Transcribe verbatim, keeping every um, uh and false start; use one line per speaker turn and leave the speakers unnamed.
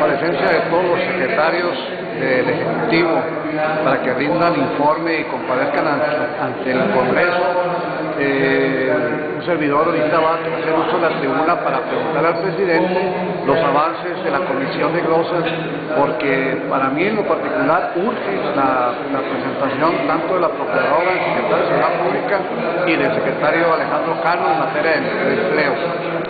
comparecencia de todos los secretarios del Ejecutivo para que rindan informe y comparezcan ante el Congreso. Eh, un servidor ahorita va a hacer uso de la tribuna para preguntar al presidente los avances de la comisión de glosas, porque para mí en lo particular urge la, la presentación tanto de la Procuradora, del Secretario de Seguridad Pública y del Secretario Alejandro Cano en materia de empleo.